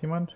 jemand?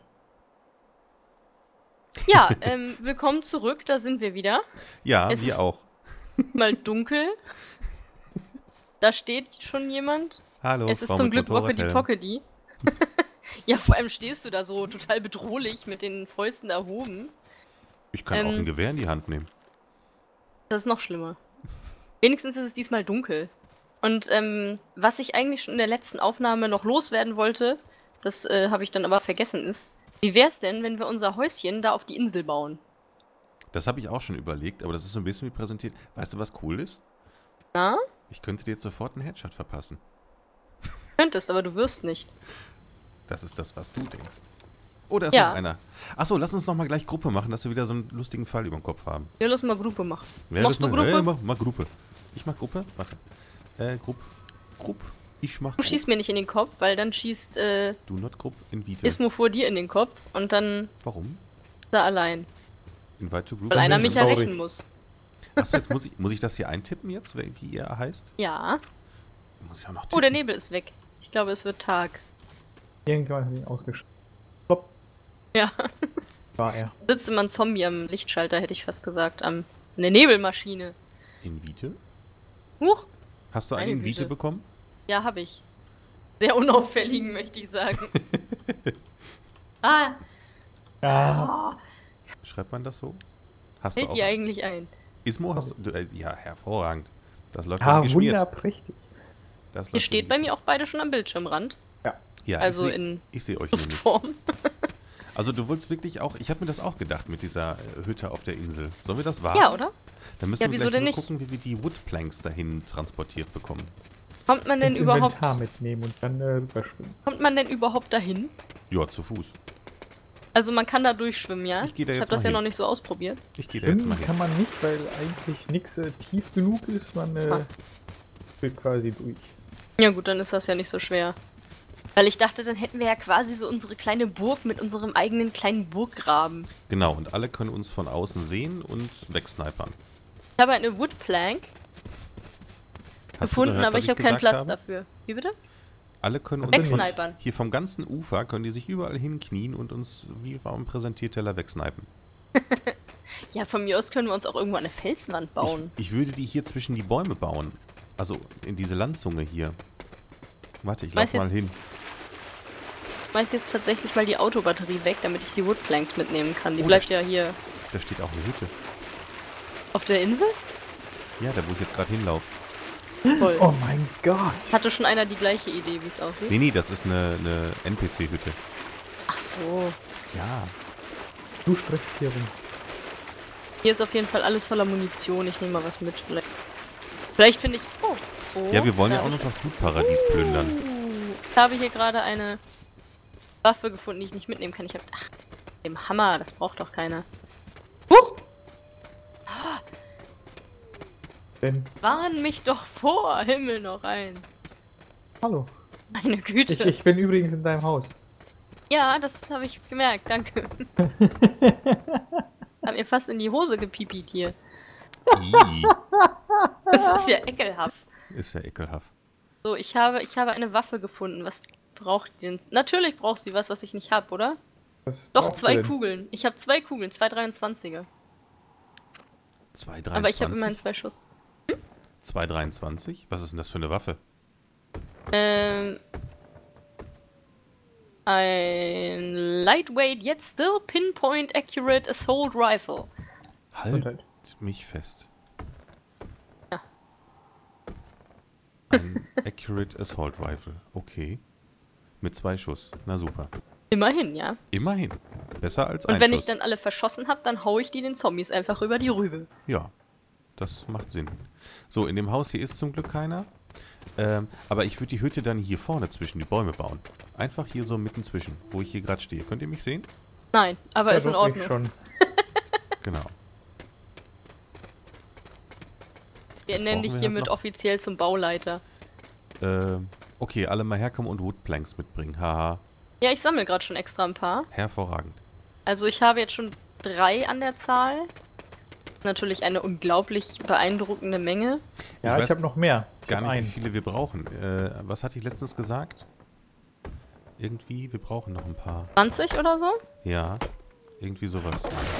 Ja, willkommen zurück, da sind wir wieder. Ja, Es wir ist- auch. Mal dunkel. Da steht schon jemand. Hallo, Es ist Frau zum mit Glück Wockedy Motorradhelm. Pockedy. Ja, vor allem stehst du da so total bedrohlich mit den Fäusten erhoben. Ich kann auch ein Gewehr in die Hand nehmen. Das ist noch schlimmer. Wenigstens ist es diesmal dunkel. Und was ich eigentlich schon in der letzten Aufnahme noch loswerden wollte, das habe ich dann aber vergessen, ist, wie wär's denn, wenn wir unser Häuschen da auf die Insel bauen? Das habe ich auch schon überlegt, aber das ist so ein bisschen wie präsentiert. Weißt du, was cool ist? Na? Ich könnte dir jetzt sofort einen Headshot verpassen. Könntest, aber du wirst nicht. Das ist das, was du denkst. Oh, da ist Ja. noch einer. Achso, lass uns noch mal gleich Gruppe machen, dass wir wieder so einen lustigen Fall über den Kopf haben. Ja, lass mal Gruppe machen. Ja, Machst du das mal- Gruppe? mach Gruppe. Ich mach Gruppe? Warte. Grupp. Ich mach Du schießt mir nicht in den Kopf, weil dann schießt Do not Grupp, invite. Ismo vor dir in den Kopf und dann Warum? ist er allein. Invite to Group. Weil einer bin mich ich traurig. errächen muss. Achso, jetzt muss ich das hier eintippen jetzt, wie ihr heißt? Ja. Muss ich auch noch Oh, der tippen. Nebel ist weg. Ich glaube, es wird Tag. Irgendwann hat ihn ausgeschaltet. Stopp, Ja. war er. Sitzt immer ein Zombie am Lichtschalter, hätte ich fast gesagt. An der Nebelmaschine. Invite? Huch. Hast du Meine einen Invite Güte. bekommen? Ja, habe ich. Sehr unauffälligen, möchte ich sagen. Ah, Ja, Schreibt man das so? Hast du fällt auch? dir eigentlich ein. Ismo hast du? Ja, hervorragend. Das läuft ja ja geschmiert. wunderprächtig. Das Ihr läuft steht wie bei mir auch beide schon am Bildschirmrand. Ja, Also ich in sehe euch nämlich. Luftform. Also du wolltest wirklich auch, ich habe mir das auch gedacht mit dieser Hütte auf der Insel. Sollen wir das wagen? Ja, oder? Dann müssen Ja, wir wieso gleich denn nur nicht? gucken, wie wir die Woodplanks dahin transportiert bekommen. Kommt man denn Ins überhaupt? Inventar mitnehmen und dann rüberschwimmen. Kommt man denn überhaupt dahin? Ja, zu Fuß. Also man kann da durchschwimmen, ja? Ich geh da Ich jetzt habe das mal ja noch hin. nicht so ausprobiert. Ich gehe da jetzt mal Schwimmen kann hin. man nicht, weil eigentlich nichts tief genug ist. Man will quasi durch. Ja gut, dann ist das ja nicht so schwer. Weil ich dachte, dann hätten wir ja quasi so unsere kleine Burg mit unserem eigenen kleinen Burggraben. Genau, und alle können uns von außen sehen und wegsnipern. Ich habe eine Woodplank Hast du gefunden, gehört, aber was ich habe keinen gesagt Platz habe? dafür. Wie bitte? Alle können uns Wegsnipern. hier vom ganzen Ufer, können die sich überall hinknien und uns wie am Präsentierteller wegsnipen. Ja, von mir aus können wir uns auch irgendwo eine Felswand bauen. Ich würde die hier zwischen die Bäume bauen. Also in diese Landzunge hier. Warte, ich Weiß lauf mal jetzt- hin. Ich schmeiß jetzt tatsächlich mal die Autobatterie weg, damit ich die Woodplanks mitnehmen kann. Die Oh, bleibt ja hier Da steht auch eine Hütte. auf der Insel? Ja, da wo ich jetzt gerade hinlaufe. Toll. Oh mein Gott. Hatte schon einer die gleiche Idee, wie es aussieht? Nee, das ist eine NPC-Hütte. Ach so. Ja. Du stresst hier rum. Hier ist auf jeden Fall alles voller Munition. Ich nehme mal was mit. Vielleicht finde ich... Oh. Ja, wir wollen da ja auch hab noch das Lootparadies plündern. Ich habe hier gerade eine Waffe gefunden, die ich nicht mitnehmen kann. Ich habe... Ach, dem Hammer. Das braucht doch keiner. Huch! Denn, Warn mich doch vor! Himmel noch eins. hallo. Meine Güte. Ich bin übrigens in deinem Haus. Ja, das habe ich gemerkt. Danke. Hab mir fast in die Hose gepipiet hier. Ih, Das ist ja ekelhaft. ist ja ekelhaft. So, ich habe eine Waffe gefunden. Was braucht die denn? Natürlich braucht sie was ich nicht habe, oder? Was Doch, brauchst du 2 denn? Kugeln. Ich habe 2 Kugeln, 2 23er. 223? Aber ich habe immerhin 2 Schuss. 223? Was ist denn das für eine Waffe? Ein lightweight yet still pinpoint accurate assault rifle. Halt Gesundheit. mich fest. Ja. Ein Accurate Assault Rifle. Okay. Mit 2 Schuss. Na super. Immerhin, ja. Immerhin. Besser als Und ein wenn Schuss. ich dann alle verschossen habe, dann hau ich die den Zombies einfach über die Rübe. Ja, das macht Sinn. So, in dem Haus hier ist zum Glück keiner. Aber ich würde die Hütte dann hier vorne zwischen die Bäume bauen. Einfach hier so mitten zwischen, wo ich hier gerade stehe. Könnt ihr mich sehen? Nein, aber Ja, ist in doch, ich Ordnung. schon. Genau. Wir Das nennen brauchen dich wir hiermit halt noch. offiziell zum Bauleiter. Okay, alle mal herkommen und Woodplanks mitbringen. Haha, Ja, ich sammle gerade schon extra ein paar. hervorragend. Also ich habe jetzt schon 3 an der Zahl. Natürlich eine unglaublich beeindruckende Menge. Ja, Ich ich weiß habe noch mehr. Ich Gar hab nicht, wie einen. viele wir brauchen. Was hatte ich letztens gesagt? irgendwie. Wir brauchen noch ein paar. 20 oder so? Ja, irgendwie sowas.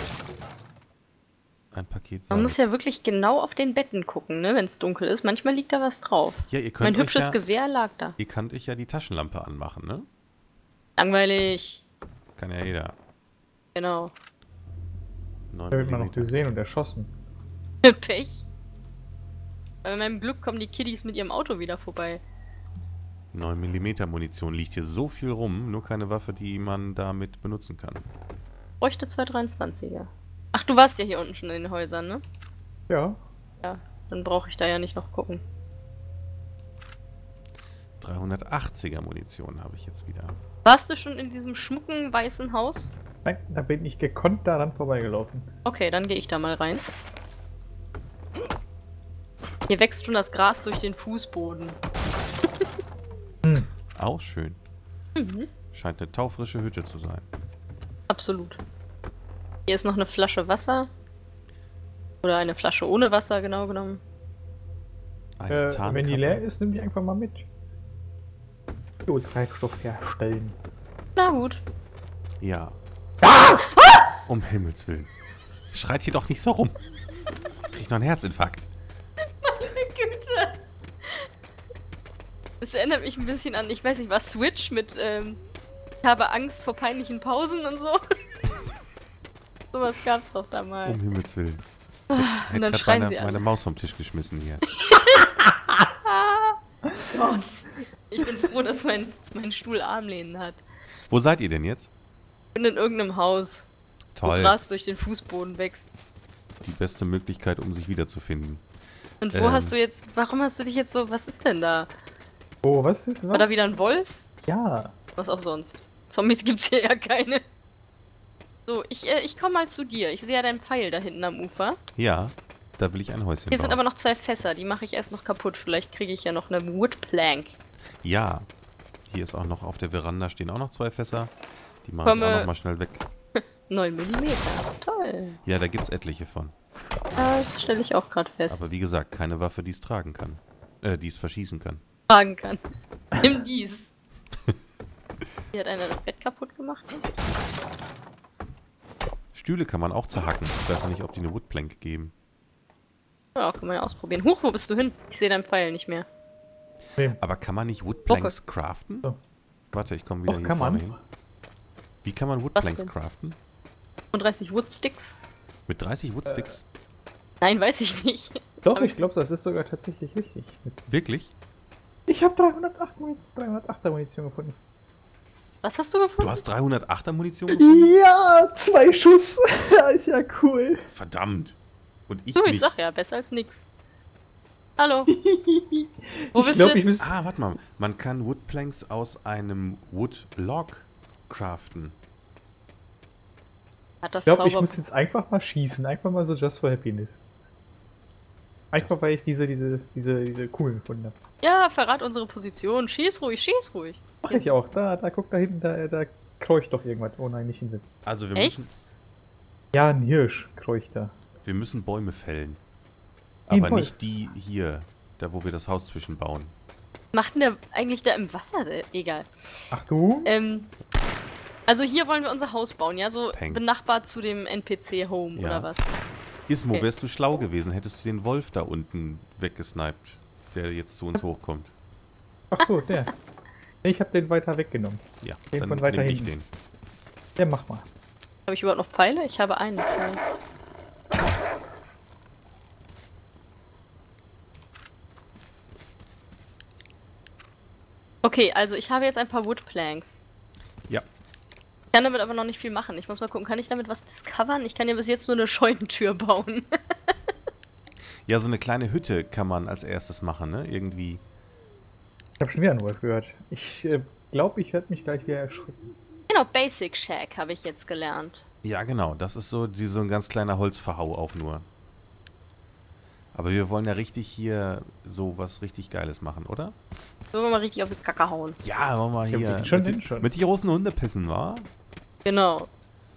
Ein Paket Salz. Man muss ja wirklich genau auf den Betten gucken, ne, wenn es dunkel ist. Manchmal liegt da was drauf. Ja, ihr könnt Mein hübsches ja, Gewehr lag da. Ihr könnt euch ja die Taschenlampe anmachen, ne? Langweilig. Kann ja jeder. Genau. 9 Da wird man noch mm. gesehen und erschossen. Pech. Bei meinem Glück kommen die Kiddies mit ihrem Auto wieder vorbei. 9 mm Munition liegt hier so viel rum, nur keine Waffe, die man damit benutzen kann. Bräuchte 223er. Ach, du warst ja hier unten schon in den Häusern, ne? Ja. Ja, dann brauche ich da ja nicht noch gucken. 380er Munition habe ich jetzt wieder. Warst du schon in diesem schmucken weißen Haus? Nein, da bin ich gekonnt daran vorbeigelaufen. Okay, dann gehe ich da mal rein. Hier wächst schon das Gras durch den Fußboden. Auch schön. Mhm. Scheint eine taufrische Hütte zu sein. Absolut. Hier ist noch eine Flasche Wasser. Oder eine Flasche ohne Wasser, genau genommen. Eine Wenn die Tarnkappe. leer ist, nimm die einfach mal mit. Biotreibstoff herstellen. Na gut. Ja. Um Himmels Willen. Schreit hier doch nicht so rum. Ich krieg noch einen Herzinfarkt. Meine Güte. Das erinnert mich ein bisschen an, ich weiß nicht, was Switch mit, ich habe Angst vor peinlichen Pausen und so. Sowas gab's doch da mal. Um Himmels Willen. Und Hätte dann grad schreien sie meine alle. Maus vom Tisch geschmissen hier. Gott. Ich bin froh, dass mein Stuhl Armlehnen hat. Wo seid ihr denn jetzt? Ich bin in irgendeinem Haus, wo Toll. Gras durch den Fußboden wächst. Die beste Möglichkeit, um sich wiederzufinden. Und wo hast du jetzt, warum hast du dich jetzt so, was ist denn da? Oh, was ist was? War da wieder ein Wolf? Ja. Was auch sonst. Zombies gibt's hier ja keine. So, ich komme mal zu dir. Ich sehe ja deinen Pfeil da hinten am Ufer. Ja, da will ich ein Häuschen Hier bauen. sind aber noch 2 Fässer, die mache ich erst noch kaputt. Vielleicht kriege ich ja noch eine Woodplank. Ja. Hier ist auch noch auf der Veranda stehen auch noch 2 Fässer. Die mache ich Komme- auch noch mal schnell weg. 9 mm. Toll. Ja, da gibt's etliche von. Das stelle ich auch gerade fest. Aber wie gesagt, keine Waffe, die es tragen kann. Die es verschießen kann. Tragen kann. Nimm dies. Hier hat einer das Bett kaputt gemacht. Stühle kann man auch zerhacken. Ich weiß noch nicht, ob die eine Woodplank geben. Ja, kann man ja ausprobieren. Huch, wo bist du hin? Ich sehe deinen Pfeil nicht mehr. Aber kann man nicht Woodplanks craften? So. Warte, ich komme wieder Doch, hier kann vorne man. hin. Wie kann man Woodplanks denn? craften? 35 Woodsticks? Mit 30 Woodsticks? Nein, weiß ich nicht. Doch, Aber ich glaube, das ist sogar tatsächlich richtig. Wirklich? Ich habe 308er Munition gefunden. Was hast du gefunden? Du hast 308er Munition gefunden? Ja, 2 Schuss. Ja, ist ja cool. Verdammt. Und ich Du, ich nicht. sag ja, besser als nix. Hallo. Wo Ich bist glaub, du ich jetzt? muss- Ah, warte mal. Man kann Woodplanks aus einem Woodlog craften. Hat das Ich glaube, ich Zauber... muss jetzt einfach mal schießen. Einfach mal so just for happiness. Einfach weil ich diese Kugeln gefunden habe. Ja, verrat unsere Position. Schieß ruhig, schieß ruhig. Mach ich auch. Da, guck da hinten, da kreucht doch irgendwas. Oh nein, nicht hinsetzen. Also Echt? Ja, ein Hirsch kreucht da. wir müssen Bäume fällen. Wie ein Aber Wolf. nicht die hier, da wo wir das Haus zwischenbauen. Was macht denn der eigentlich da im Wasser? Egal. Achtung. Also hier wollen wir unser Haus bauen, ja? So Peng. benachbart zu dem NPC-Home Ja. oder was? Ismo, Okay. wärst du schlau gewesen, hättest du den Wolf da unten weggesniped, der jetzt zu uns hochkommt. Ach so, der. Nee, ich habe den weiter weggenommen. Ja, Den dann von weiter nehm ich hinten. den. Der mach mal. Habe ich überhaupt noch Pfeile? Ich habe einen Pfeil. Okay, also ich habe jetzt ein paar Woodplanks. Ja, Ich kann damit aber noch nicht viel machen. Ich muss mal gucken, kann ich damit was discovern? Ich kann ja bis jetzt nur eine Scheunentür bauen. ja, so eine kleine Hütte kann man als erstes machen, ne? Irgendwie. Ich habe schon wieder einen Wolf gehört. Ich glaube, ich werde mich gleich wieder erschrecken. Genau, Basic Shack habe ich jetzt gelernt. Ja, genau, das ist so ein ganz kleiner Holzverhau auch nur. Aber wir wollen ja richtig hier so was richtig Geiles machen, oder? Sollen wir mal richtig auf die Kacke hauen. Ja, wollen wir Ja, hier bitte schon, mit, denn schon. mit die großen Hunde pissen, wa? Genau.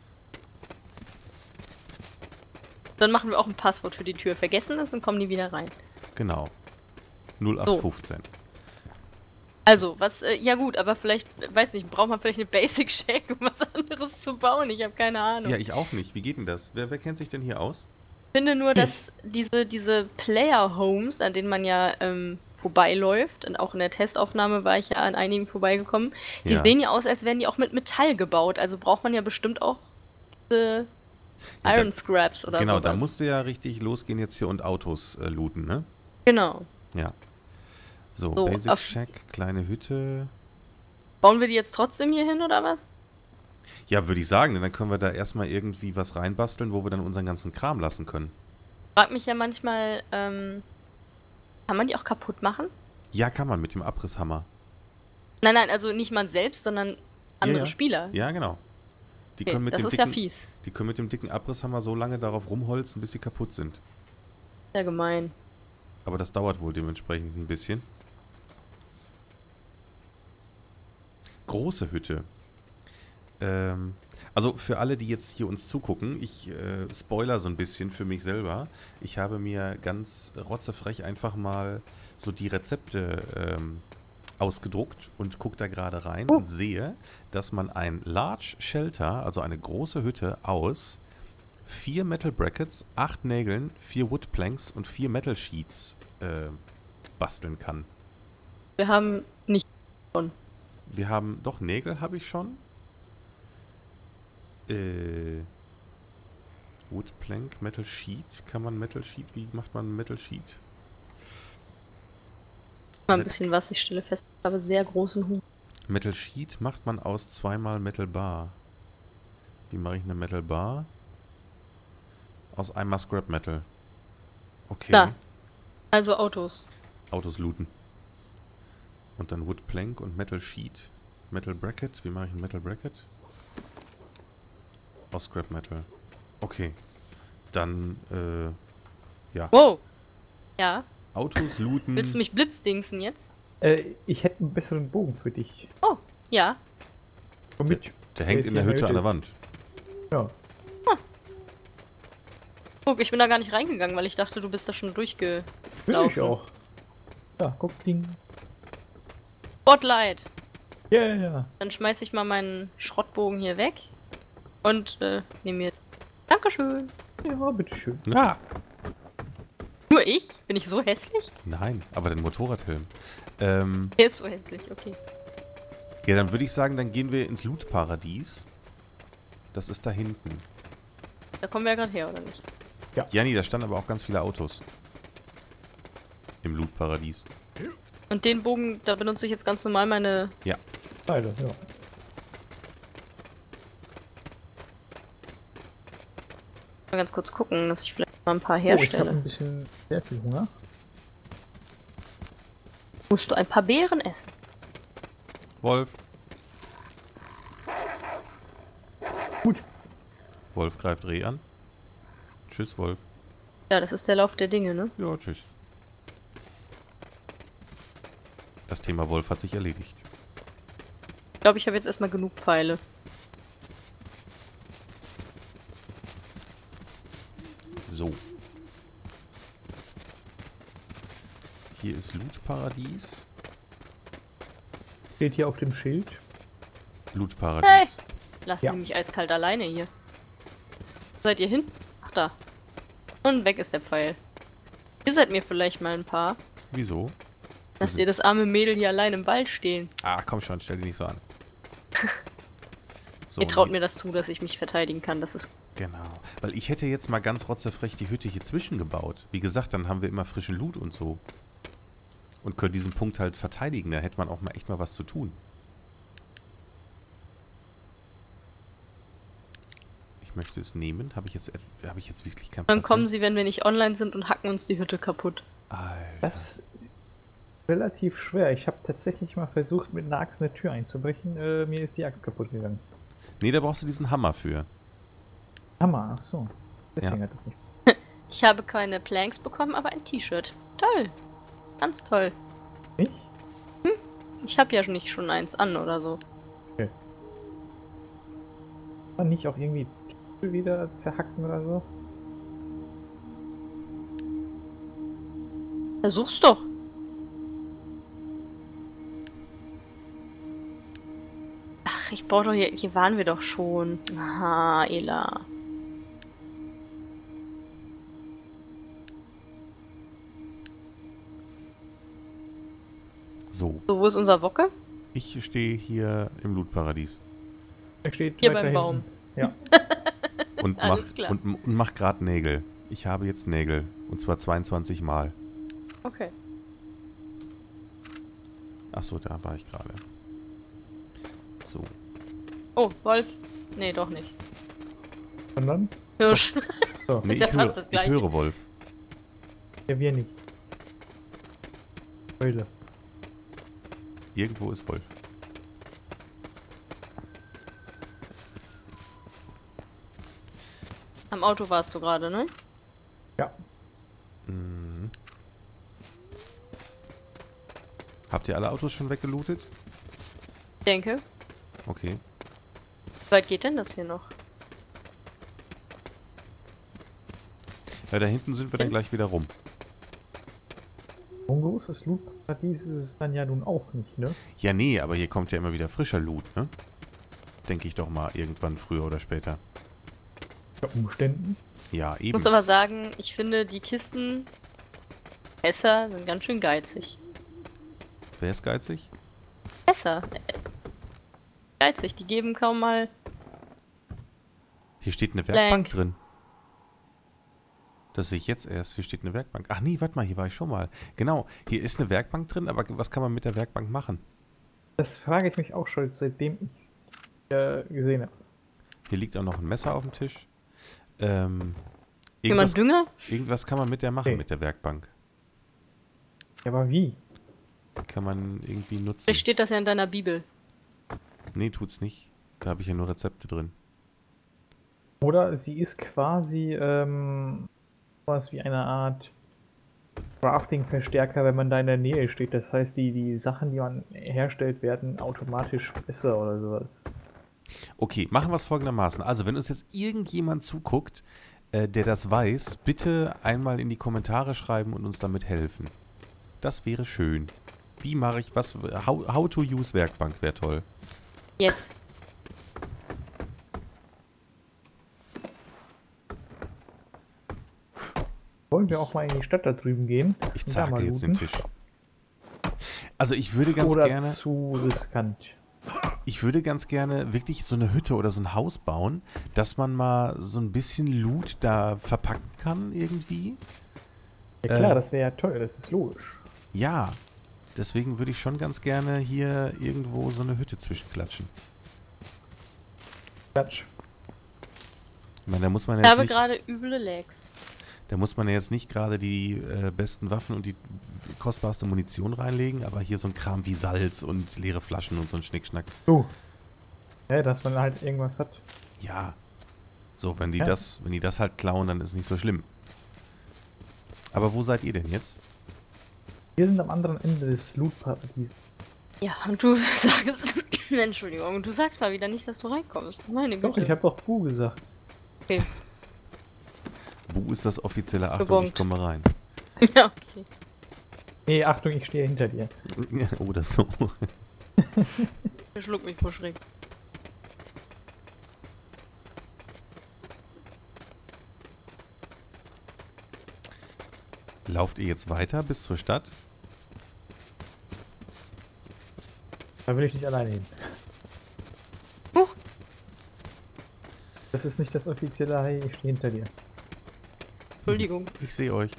Dann machen wir auch ein Passwort für die Tür. Vergessen es und kommen die wieder rein. Genau. 0815. Also, was, ja gut, aber vielleicht, weiß nicht, braucht man vielleicht eine Basic Shack, um was anderes zu bauen? Ich habe keine Ahnung. Ja, ich auch nicht. Wie geht denn das? Wer kennt sich denn hier aus? Ich finde nur, dass diese Player-Homes, an denen man ja vorbeiläuft, und auch in der Testaufnahme war ich ja an einigen vorbeigekommen, die Ja. sehen ja aus, als wären die auch mit Metall gebaut. Also braucht man ja bestimmt auch diese Ja, Iron Scraps oder Genau, sowas. da musste ja richtig losgehen jetzt hier und Autos looten, ne? Genau. Ja. So, So, Basic auf- Shack, kleine Hütte. Bauen wir die jetzt trotzdem hier hin, oder was? Ja, würde ich sagen, denn dann können wir da erstmal irgendwie was reinbasteln, wo wir dann unseren ganzen Kram lassen können. Frag mich ja manchmal, kann man die auch kaputt machen? Ja, kann man mit dem Abrisshammer. Nein, nein, also nicht man selbst, sondern andere ja. Spieler. Ja, genau. Die Okay, können mit das dem ist ja dicken, fies. die können mit dem dicken Abrisshammer so lange darauf rumholzen, bis sie kaputt sind. Sehr gemein. Aber das dauert wohl dementsprechend ein bisschen. Große Hütte. Also für alle, die jetzt hier uns zugucken, ich spoiler so ein bisschen für mich selber. Ich habe mir ganz rotzefrech einfach mal so die Rezepte ausgedruckt und gucke da gerade rein und sehe, dass man ein Large Shelter, also eine große Hütte aus 4 Metal Brackets, 8 Nägeln, 4 Wood Planks und 4 Metal Sheets basteln kann. Wir haben nicht von. Wir haben, doch, Nägel habe ich schon. Wood Plank, Metal Sheet. Kann man Metal Sheet? Wie macht man Metal Sheet? Mal ein bisschen was, ich stelle fest, ich habe sehr großen Huhn. Metal Sheet macht man aus 2-mal Metal Bar. Wie mache ich eine Metal Bar? Aus 1-mal Scrap Metal. Okay. Da. Also Autos. Autos looten. Und dann Wood Plank und Metal Sheet. Metal Bracket. Wie mache ich ein Metal Bracket? Aus Scrap Metal. Okay. Dann, ja. Wow. Ja. Autos looten. Willst du mich blitzdingsen jetzt? Ich hätte einen besseren Bogen für dich. Oh, ja. Womit? Der hängt in der Hütte an der Wand. Ja. Guck, ich bin da gar nicht reingegangen, weil ich dachte, du bist da schon Will ich durchgelaufen. auch. Ja, guck, Ding. Spotlight. Ja, ja, ja. Dann schmeiß ich mal meinen Schrottbogen hier weg. Und, nehme mir... Dankeschön. Ja, bitteschön. Ah! Nur ich? Bin ich so hässlich? Nein, aber den Motorradhelm. Der ist so hässlich, okay. Ja, dann würde ich sagen, dann gehen wir ins Loot-Paradies. Das ist da hinten. Da kommen wir ja gerade her, oder nicht? Janni, da standen aber auch ganz viele Autos. Im Loot-Paradies. Und den Bogen, da benutze ich jetzt ganz normal meine... Beide, ja. Mal ganz kurz gucken, dass ich vielleicht mal ein paar Oh, ich habe herstelle. ein bisschen sehr viel Hunger. Musst du ein paar Beeren essen? Wolf. Gut. Wolf greift Reh an. Tschüss, Wolf. Ja, das ist der Lauf der Dinge, ne? Ja, tschüss. Das Thema Wolf hat sich erledigt. Ich glaube, ich habe jetzt erstmal genug Pfeile. So. Hier ist Loot-Paradies. Steht hier auf dem Schild. Loot-Paradies. Hey! Lass Ja. mich eiskalt alleine hier. Wo seid ihr hin? Ach, da. Und weg ist der Pfeil. Ihr seid mir vielleicht mal ein paar. Wieso? Lasst ihr das arme Mädel hier allein im Wald stehen. Ah, komm schon, stell dich nicht so an. So, Ihr traut hier- mir das zu, dass ich mich verteidigen kann. Das ist... Genau. Weil ich hätte jetzt mal ganz rotzefrech die Hütte hier zwischen gebaut. Wie gesagt, dann haben wir immer frischen Loot und so. Und können diesen Punkt halt verteidigen. Da hätte man auch mal echt mal was zu tun. Ich möchte es nehmen. Habe ich jetzt wirklich keinen Dann Platz kommen mehr? sie, wenn wir nicht online sind, und hacken uns die Hütte kaputt. Alter. Das ist relativ schwer. Ich habe tatsächlich mal versucht, mit einer Axt eine Tür einzubrechen. Mir ist die Axt kaputt gegangen. Nee, da brauchst du diesen Hammer für. Hammer, ach so. Deswegen Ja. hat das nicht. Ich habe keine Planks bekommen, aber ein T-Shirt. Toll. Ganz toll. Nicht? Ich habe ja nicht schon eins an oder so. Kann nicht auch irgendwie Titel wieder zerhacken oder so? Versuch's doch. Ach, ich brauche doch hier... Hier waren wir doch schon. Aha, Ela. So, So, wo ist unser Wocke? ich stehe hier im Lootparadies Er steht Hier weiter beim Baum. hinten. Ja. und mach, Alles klar. und mach gerade Nägel. Ich habe jetzt Nägel. Und zwar 22 Mal. Okay. Achso, da war ich gerade. So. Oh, Wolf. Nee, doch nicht. Und dann? Hirsch. So. Nee, Ist ja ich, fast das ich Gleiche. höre Wolf. Ja, wir nicht. Eule. Irgendwo ist Wolf. Am Auto warst du gerade, ne? Ja. Mhm. Habt ihr alle Autos schon weggelootet? Ich denke. Okay. Wie weit geht denn das hier noch? Ja, da hinten sind wir dann gleich wieder rum. So ein großes Lootparadies ist es dann ja nun auch nicht, ne? Ja, nee, aber hier kommt ja immer wieder frischer Loot, ne? Denke ich doch mal, irgendwann früher oder später. Bei Umständen. Ja, Ich eben. muss aber sagen, ich finde, die Kisten Fässer sind ganz schön geizig. Wer ist geizig? Fässer. Geizig, die geben kaum mal... Hier steht eine Blank. Werkbank drin. Das sehe ich jetzt erst. Hier steht eine Werkbank. Ach nee, warte mal, hier war ich schon mal. Genau, hier ist eine Werkbank drin, aber was kann man mit der Werkbank machen? Das frage ich mich auch schon, seitdem ich gesehen habe. Hier liegt auch noch ein Messer auf dem Tisch. Jemand Irgendwas, Dünger? irgendwas kann man mit der machen, Okay. mit der Werkbank. Ja, aber wie? Kann man irgendwie nutzen. Vielleicht steht das ja in deiner Bibel. Nee, tut's nicht. Da habe ich ja nur Rezepte drin. Oder sie ist quasi was wie eine Art Crafting-Verstärker, wenn man da in der Nähe steht. Das heißt, die Sachen, die man herstellt, werden automatisch besser oder sowas. Okay, machen wir es folgendermaßen. Also, wenn uns jetzt irgendjemand zuguckt, der das weiß, bitte einmal in die Kommentare schreiben und uns damit helfen. Das wäre schön. Wie mache ich was? How to use Werkbank wäre toll. Yes. Wollen wir auch mal in die Stadt da drüben gehen? Ich und da zerhacke mal jetzt den looten? Tisch. Also ich würde ganz Oder gerne, zu riskant? wirklich so eine Hütte oder so ein Haus bauen, dass man mal so ein bisschen Loot da verpacken kann irgendwie. Ja klar, das wäre ja toll, das ist logisch. Ja, deswegen würde ich schon ganz gerne hier irgendwo so eine Hütte zwischenklatschen. Quatsch. Ich meine, da muss man Ich jetzt habe nicht, gerade üble Lags. da muss man ja jetzt nicht gerade die besten Waffen und die kostbarste Munition reinlegen, aber hier so ein Kram wie Salz und leere Flaschen und so ein Schnickschnack. So. Ja, dass man halt irgendwas hat. Ja. So, wenn die Ja. wenn die das halt klauen, dann ist es nicht so schlimm. Aber wo seid ihr denn jetzt? Wir sind am anderen Ende des Lootparadies. Ja, und du sagst... Entschuldigung, und du sagst mal wieder nicht, dass du reinkommst. Meine Doch, Güte. ich habe doch Bu gesagt. Okay. Bu ist das offizielle Achtung, Gebongt. ich komme rein. Ja, okay. Nee, Achtung, ich stehe hinter dir. Oder so. Schluck mich vor Schreck. Lauft ihr jetzt weiter bis zur Stadt? Da will ich nicht alleine hin. Huch. Das ist nicht das offizielle Hi, ich stehe hinter dir. Entschuldigung. Ich sehe euch.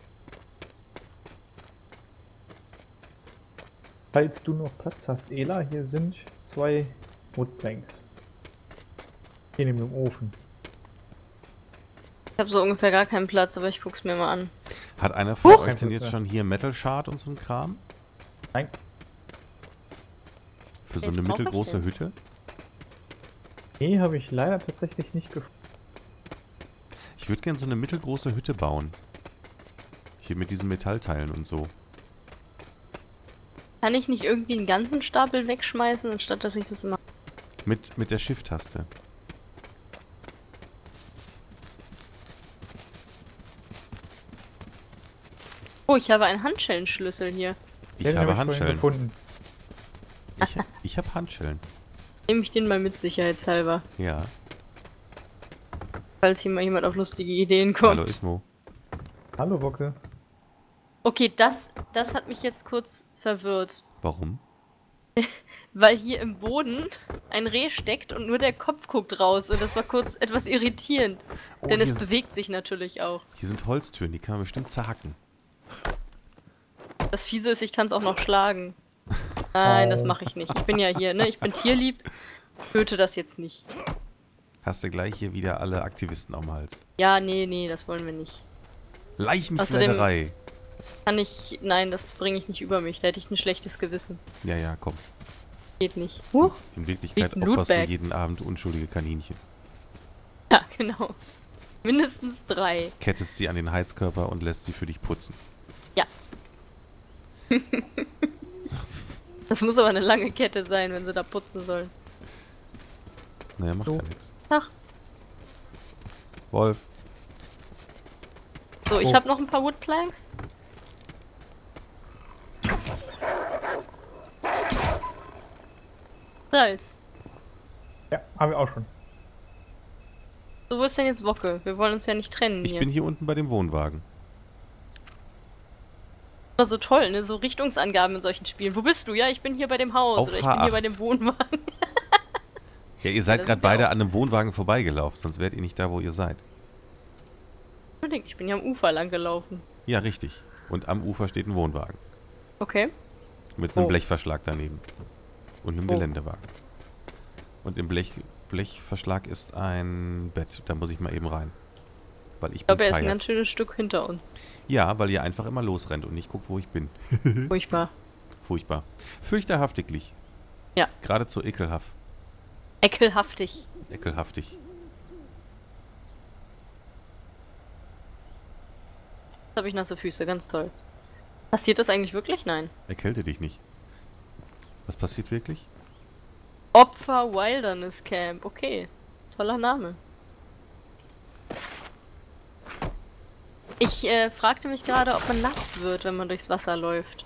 Falls du noch Platz hast, Ela, hier sind 2 Woodplanks. Hier neben dem Ofen. Ich habe so ungefähr gar keinen Platz, aber ich guck's mir mal an. Hat einer von euch Kein denn Platz jetzt mehr. schon hier Metal Shard und so ein Kram? Nein. Für so Jetzt eine brauch ich mittelgroße den. Hütte? Nee, habe ich leider tatsächlich nicht gefunden. Ich würde gerne so eine mittelgroße Hütte bauen. Hier mit diesen Metallteilen und so. Kann ich nicht irgendwie einen ganzen Stapel wegschmeißen, anstatt dass ich das immer... Mit der Shift-Taste. Oh, ich habe einen Handschellenschlüssel hier. Ich Den habe hab vorhin Handschellen. gefunden. Ich habe Handschellen. Nehme ich den mal mit, sicherheitshalber. Ja. Falls hier mal jemand auf lustige Ideen kommt. Hallo Ismo. Hallo, Wocke. Okay, das hat mich jetzt kurz verwirrt. Warum? Weil hier im Boden ein Reh steckt und nur der Kopf guckt raus. Und das war kurz etwas irritierend. Oh, Denn es hier, bewegt sich natürlich auch. hier sind Holztüren, die kann man bestimmt zerhacken. Das Fiese ist, ich kann es auch noch schlagen. Nein, das Oh. mache ich nicht. Ich bin ja hier, ne? Ich bin tierlieb. Töte das jetzt nicht. Hast du gleich hier wieder alle Aktivisten am Hals. Ja, nee, das wollen wir nicht. Leichenfledderei. Kann ich... Nein, das bringe ich nicht über mich. Da hätte ich ein schlechtes Gewissen. Ja, ja, komm. Geht nicht. Huch. In Wirklichkeit Liegt ein opferst du Lootbag. jeden Abend unschuldige Kaninchen. Ja, genau. Mindestens 3. Kettest sie an den Heizkörper und lässt sie für dich putzen. Ja. Das muss aber eine lange Kette sein, wenn sie da putzen sollen. Naja, macht So. ja nichts. Ach. Wolf. So, ich Oh. habe noch ein paar Woodplanks. Salz. Ja, haben wir auch schon. So, wo ist denn jetzt Wocke? Wir wollen uns ja nicht trennen Ich hier. bin hier unten bei dem Wohnwagen. Das war so toll, ne? So Richtungsangaben in solchen Spielen. Wo bist du? Ja, ich bin hier bei dem Haus. Auf Oder ich bin hier bei H8. dem Wohnwagen. Ja, ihr seid das gerade sind wir beide auch. an einem Wohnwagen vorbeigelaufen, sonst wärt ihr nicht da, wo ihr seid. Unbedingt, ich bin ja am Ufer lang gelaufen. Ja, richtig. Und am Ufer steht ein Wohnwagen. Okay. Mit einem Oh. Blechverschlag daneben. Und einem Oh. Geländewagen. Und im Blechverschlag ist ein Bett. Da muss ich mal eben rein. Weil ich Ich glaube, bin er ist ein tired. ganz schönes Stück hinter uns. Ja, weil ihr einfach immer losrennt und nicht guckt, wo ich bin. Furchtbar. Furchtbar. Fürchterhaftiglich. Ja. Geradezu ekelhaft. Ekelhaftig. Ekelhaftig. Jetzt habe ich nasse Füße, ganz toll. Passiert das eigentlich wirklich? Nein. Erkälte dich nicht. Was passiert wirklich? Opfer Wilderness Camp. Okay. Toller Name. Ich fragte mich gerade, ob man nass wird, wenn man durchs Wasser läuft.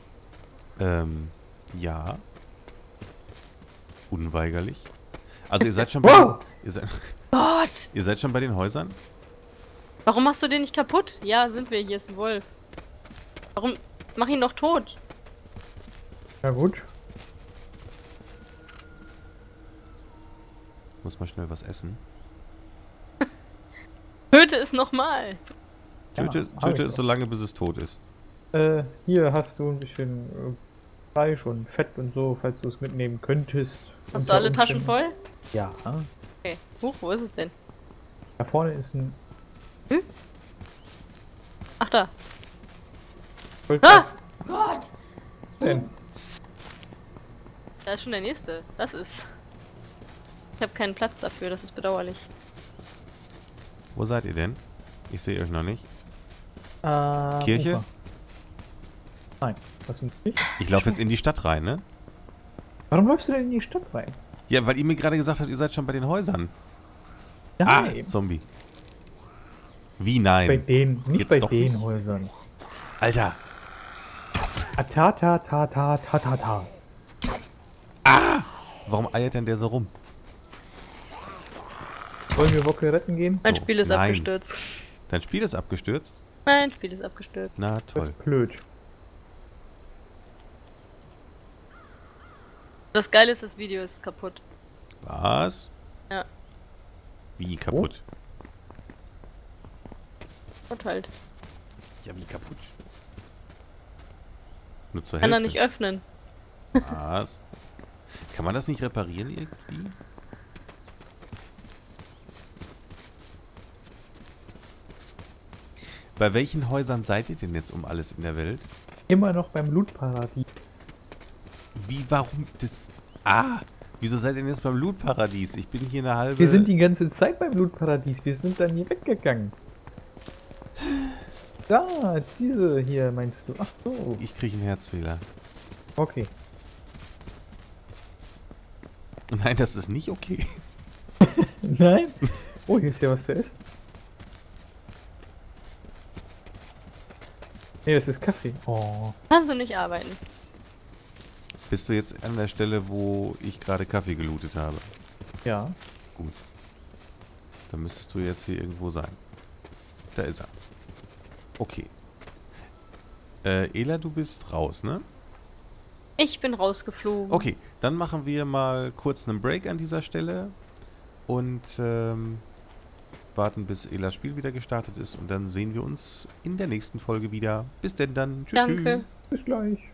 Ja. Unweigerlich. Also ihr seid schon Wow! Gott! ihr seid schon bei den Häusern? Warum machst du den nicht kaputt? Ja, sind wir. Hier ist ein Wolf. Warum? Mach ihn doch tot. Ja gut. Muss mal schnell was essen. Töte es nochmal. Töte, hab töte ich es so lange, bis es tot ist. Hier hast du ein bisschen Fleisch und Fett und so, falls du es mitnehmen könntest. Hast du alle Taschen voll? Ja. Okay. Huch, wo ist es denn? Da vorne ist ein... Ach, da. Vollplatz. Ah! Gott! Denn? Da ist schon der nächste. Das ist... Ich habe keinen Platz dafür, das ist bedauerlich. Wo seid ihr denn? Ich sehe euch noch nicht. Kirche? Nein, das nicht. Ich laufe jetzt in die Stadt rein, ne? Warum läufst du denn in die Stadt rein? Ja, weil ihr mir gerade gesagt habt, ihr seid schon bei den Häusern. Ah, Nein, Zombie. Wie bei nein? den, nicht Jetzt bei doch den nicht. Häusern. Alter. Ta ta ta ta ta ta ta. Warum eiert denn der so rum? Wollen wir Wocke retten gehen? Mein So, Spiel ist nein. abgestürzt. Dein Spiel ist abgestürzt? Mein Spiel ist abgestürzt. Na Das toll. ist blöd. Das Geile ist, das Video ist kaputt. Was? Ja. Wie kaputt? Und halt. Ja, wie kaputt? Nur zur Kann er Hälfte. nicht öffnen. Was? Kann man das nicht reparieren irgendwie? Bei welchen Häusern seid ihr denn jetzt um alles in der Welt? Immer noch beim Lootparadies. Wie, warum das... Ah! Wieso seid ihr denn jetzt beim Loot-Paradies? Ich bin hier eine halbe... Wir sind die ganze Zeit beim Lootparadies. Wir sind dann hier weggegangen. Da, diese hier meinst du. Ach so. Ich kriege einen Herzfehler. Okay. Nein, das ist nicht okay. Nein? Oh, hier ist ja was zu essen. Nee, das ist Kaffee. Oh. Kannst du nicht arbeiten. Bist du jetzt an der Stelle, wo ich gerade Kaffee gelootet habe? Ja. Gut. Dann müsstest du jetzt hier irgendwo sein. Da ist er. Okay. Ela, du bist raus, ne? Ich bin rausgeflogen. Okay, dann machen wir mal kurz einen Break an dieser Stelle und warten, bis Elas Spiel wieder gestartet ist und dann sehen wir uns in der nächsten Folge wieder. Bis denn dann. Tschüss. Danke. Bis gleich.